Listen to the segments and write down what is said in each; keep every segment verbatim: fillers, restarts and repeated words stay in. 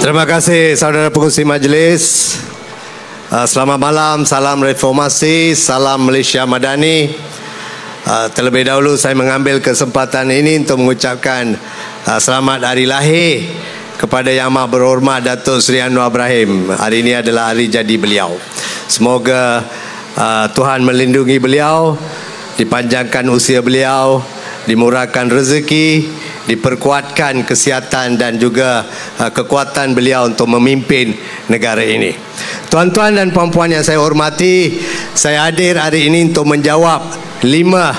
Terima kasih saudara pengerusi majlis. Uh, selamat malam, salam reformasi, salam Malaysia Madani. Uh, terlebih dahulu saya mengambil kesempatan ini untuk mengucapkan uh, selamat hari lahir kepada Yang Amat Berhormat Datuk Seri Anwar Ibrahim. Hari ini adalah hari jadi beliau. Semoga uh, Tuhan melindungi beliau, dipanjangkan usia beliau, dimurahkan rezeki, diperkuatkan kesihatan dan juga uh, kekuatan beliau untuk memimpin negara ini. Tuan-tuan dan puan-puan yang saya hormati, saya hadir hari ini untuk menjawab lima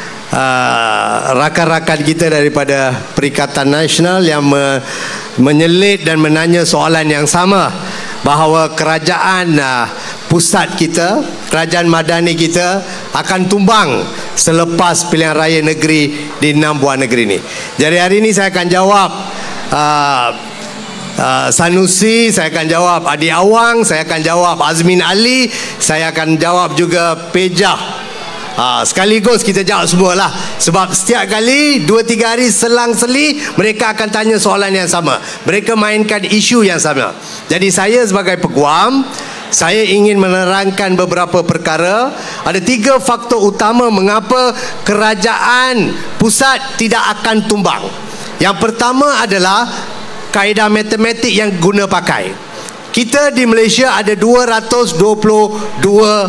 uh, rakan-rakan kita daripada Perikatan Nasional yang me menyelit dan menanya soalan yang sama, bahawa kerajaan uh, pusat kita, kerajaan madani kita akan tumbang selepas pilihan raya negeri di enam buah negeri ini. Jadi hari ini saya akan jawab uh, uh, Sanusi, saya akan jawab Adi Awang, saya akan jawab Azmin Ali, saya akan jawab juga Pejah. Ha, sekaligus kita jawab semua lah. Sebab setiap kali dua tiga hari selang-seli mereka akan tanya soalan yang sama, mereka mainkan isu yang sama. Jadi saya sebagai peguam, saya ingin menerangkan beberapa perkara. Ada tiga faktor utama mengapa kerajaan pusat tidak akan tumbang. Yang pertama adalah kaedah matematik yang guna pakai. Kita di Malaysia ada dua ratus dua puluh dua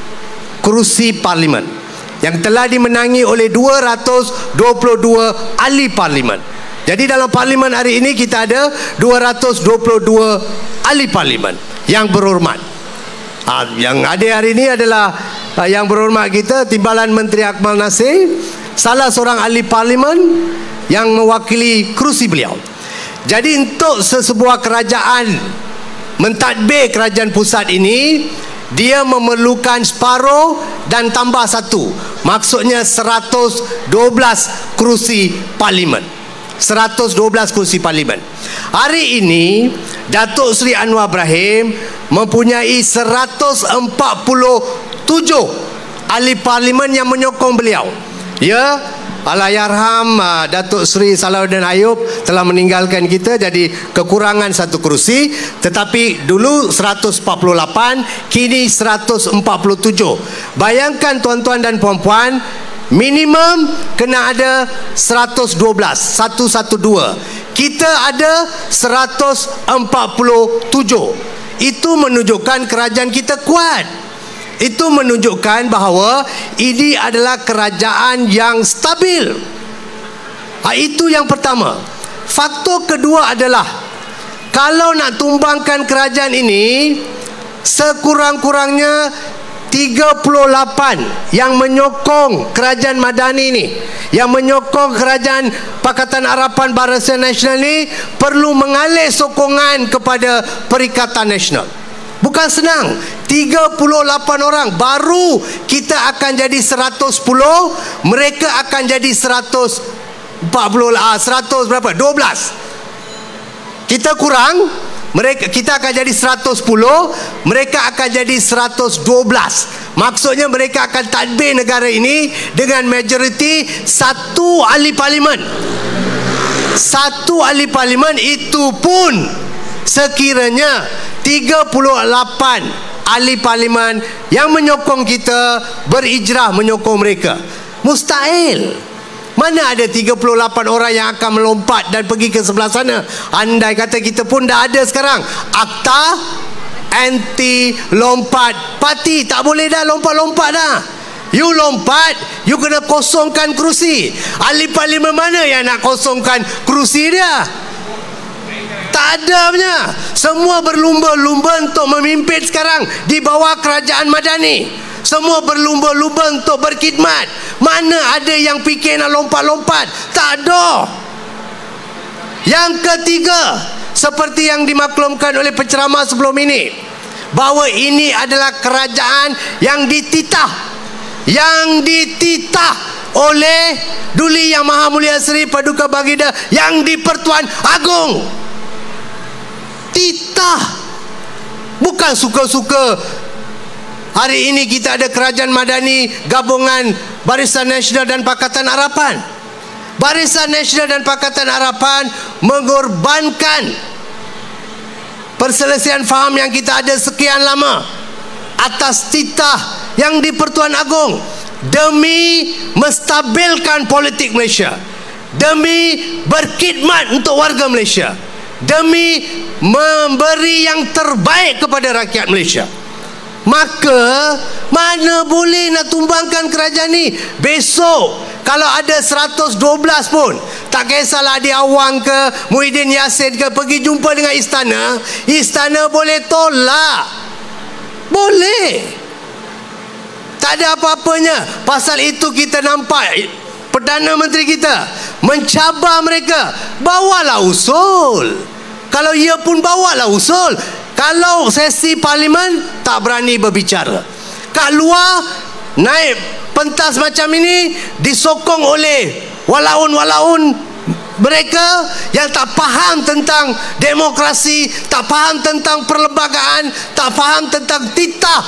kerusi parlimen yang telah dimenangi oleh dua ratus dua puluh dua ahli parlimen. Jadi dalam parlimen hari ini kita ada dua ratus dua puluh dua ahli parlimen yang berhormat. Ha, yang ada hari ini adalah ha, yang berhormat kita Timbalan Menteri Akmal Nasir, salah seorang ahli parlimen yang mewakili kerusi beliau. Jadi untuk sesebuah kerajaan mentadbir kerajaan pusat ini, dia memerlukan separuh dan tambah satu, maksudnya seratus dua belas kerusi parlimen. seratus dua belas kerusi parlimen. Hari ini Datuk Seri Anwar Ibrahim mempunyai seratus empat puluh tujuh ahli parlimen yang menyokong beliau. Ya, Allahyarham uh, Datuk Seri Salahuddin Ayub telah meninggalkan kita, jadi kekurangan satu kerusi. Tetapi dulu seratus empat puluh lapan, kini seratus empat puluh tujuh. Bayangkan tuan-tuan dan puan-puan, minimum kena ada seratus dua belas, seratus dua belas. Kita ada seratus empat puluh tujuh. Itu menunjukkan kerajaan kita kuat. Itu menunjukkan bahawa ini adalah kerajaan yang stabil. Ha, itu yang pertama. Faktor kedua adalah, kalau nak tumbangkan kerajaan ini, sekurang-kurangnya tiga puluh lapan yang menyokong kerajaan madani ini, yang menyokong kerajaan Pakatan Harapan Barisan Nasional ini, perlu mengalih sokongan kepada Perikatan Nasional. Bukan senang. Tiga puluh lapan orang, baru kita akan jadi seratus sepuluh, mereka akan jadi seratus empat puluh, ah, seratus berapa? dua belas. Kita kurang, mereka kita akan jadi seratus sepuluh, mereka akan jadi seratus dua belas. Maksudnya mereka akan tadbir negara ini dengan majoriti satu ahli parlimen. Satu ahli parlimen, itu pun sekiranya tiga puluh lapan ahli parlimen yang menyokong kita berijrah menyokong mereka. Mustahil. Mana ada tiga puluh lapan orang yang akan melompat dan pergi ke sebelah sana. Andai kata kita pun dah ada sekarang Akta Anti Lompat Parti. Tak boleh dah lompat-lompat dah. You lompat, you kena kosongkan kerusi. Ahli parlimen mana yang nak kosongkan kerusi dia? Tak ada punya. Semua berlumba-lumba untuk memimpin sekarang di bawah kerajaan madani. Semua berlumba-lumba untuk berkhidmat. Mana ada yang fikir nak lompat-lompat? Tak ada. Yang ketiga, seperti yang dimaklumkan oleh penceramah sebelum ini, bahawa ini adalah kerajaan yang dititah, yang dititah oleh Duli Yang Maha Mulia Seri Paduka Baginda yang di-Pertuan Agong. Titah. Bukan suka-suka. Hari ini kita ada kerajaan madani gabungan Barisan Nasional dan Pakatan Harapan. Barisan Nasional dan Pakatan Harapan mengorbankan perselisihan faham yang kita ada sekian lama atas titah yang di Pertuan Agong demi menstabilkan politik Malaysia, demi berkhidmat untuk warga Malaysia, demi memberi yang terbaik kepada rakyat Malaysia. Maka mana boleh nak tumbangkan kerajaan ni? Besok kalau ada seratus dua belas pun, tak kisahlah dia Awang ke Muhyiddin Yassin ke, pergi jumpa dengan istana, istana boleh tolak, boleh, tak ada apa-apanya. Pasal itu kita nampak Perdana Menteri kita mencabar mereka, bawalah usul. Kalau ia pun bawalah usul. Kalau sesi parlimen tak berani berbicara, kat luar naik pentas macam ini disokong oleh walaun-walaun mereka yang tak faham tentang demokrasi, tak faham tentang perlembagaan, tak faham tentang titah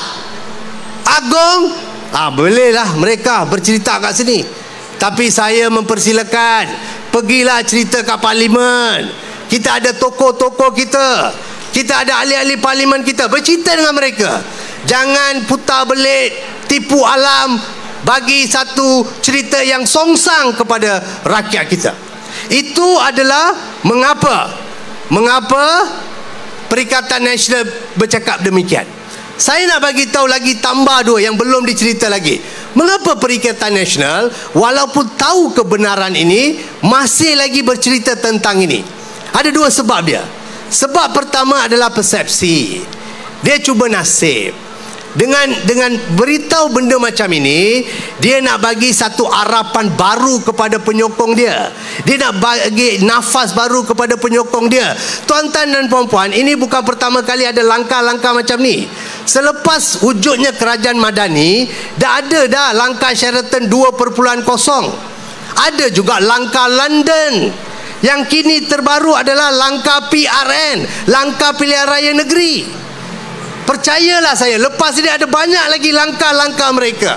Agong. Ah, bolehlah mereka bercerita kat sini, tapi saya mempersilakan pergilah cerita kat parlimen. Kita ada tokoh-tokoh kita, kita ada ahli-ahli parlimen kita, bercerita dengan mereka. Jangan putar belit, tipu alam, bagi satu cerita yang songsang kepada rakyat kita. Itu adalah mengapa Mengapa Perikatan Nasional bercakap demikian. Saya nak bagi tahu lagi, tambah dua yang belum dicerita lagi. Mengapa Perikatan Nasional walaupun tahu kebenaran ini masih lagi bercerita tentang ini? Ada dua sebab dia. Sebab pertama adalah persepsi. Dia cuba nasib. Dengan dengan beritahu benda macam ini, dia nak bagi satu harapan baru kepada penyokong dia. Dia nak bagi nafas baru kepada penyokong dia. Tuan-tuan dan puan-puan, ini bukan pertama kali ada langkah-langkah macam ni. Selepas wujudnya kerajaan Madani, dah ada dah langkah Sheraton dua titik kosong. Ada juga langkah London. Yang kini terbaru adalah langkah P R N, langkah pilihan raya negeri. Percayalah saya, lepas ini ada banyak lagi langkah-langkah mereka.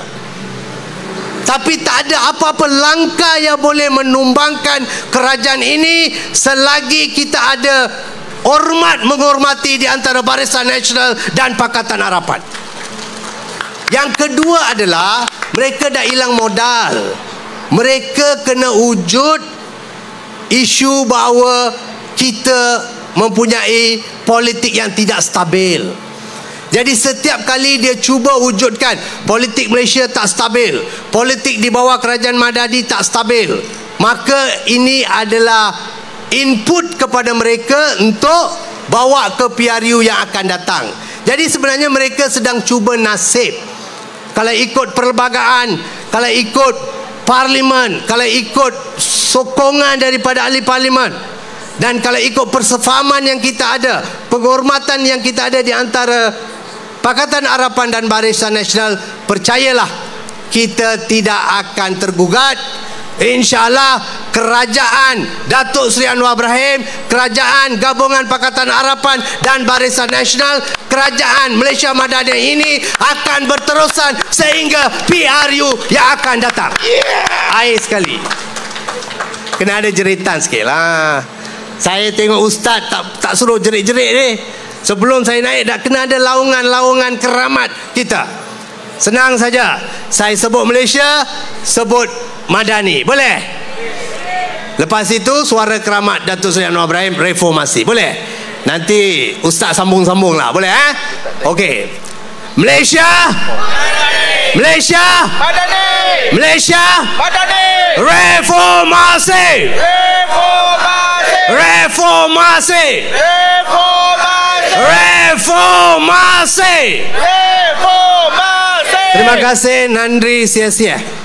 Tapi tak ada apa-apa langkah yang boleh menumbangkan kerajaan ini selagi kita ada hormat menghormati di antara Barisan Nasional dan Pakatan Harapan. Yang kedua adalah mereka dah hilang modal. Mereka kena wujud isu bahawa kita mempunyai politik yang tidak stabil. Jadi setiap kali dia cuba wujudkan politik Malaysia tak stabil, politik di bawah kerajaan Madani tak stabil, maka ini adalah input kepada mereka untuk bawa ke P R U yang akan datang. Jadi sebenarnya mereka sedang cuba nasib. Kalau ikut perlembagaan, kalau ikut parlimen, kalau ikut sokongan daripada ahli parlimen, dan kalau ikut persefahaman yang kita ada, penghormatan yang kita ada di antara Pakatan Harapan dan Barisan Nasional, percayalah kita tidak akan tergugat. InsyaAllah kerajaan Datuk Seri Anwar Ibrahim, kerajaan gabungan Pakatan Harapan dan Barisan Nasional, kerajaan Malaysia Madani ini akan berterusan sehingga P R U yang akan datang. Yeah. Air sekali. Kena ada jeritan sikit lah. Saya tengok ustaz tak, tak suruh jerit-jerit ni. Sebelum saya naik dah kena ada laungan-laungan keramat kita. Senang saja. Saya sebut Malaysia, sebut Madani. Boleh? Lepas itu suara keramat Datuk Seri Anwar Ibrahim, reformasi. Boleh? Nanti ustaz sambung-sambung lah. Boleh eh? Okey. Malaysia Madani. Malaysia Madani. Malaysia Madani. Reformasi. Reformasi. Reformasi. Reformasi. Reformasi. Reformasi. Terima kasih, Nandri sia-sia.